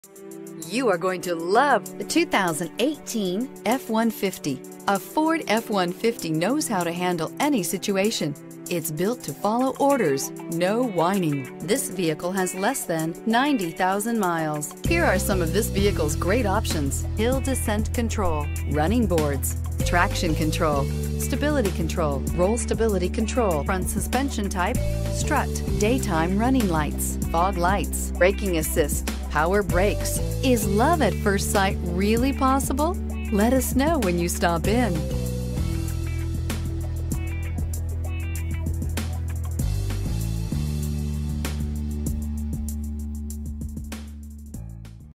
You are going to love the 2018 F-150. A Ford F-150 knows how to handle any situation. It's built to follow orders, no whining. This vehicle has less than 90,000 miles. Here are some of this vehicle's great options: hill descent control, running boards, traction control, stability control, roll stability control, front suspension type, strut, daytime running lights, fog lights, braking assist, power brakes. Is love at first sight really possible? Let us know when you stop in.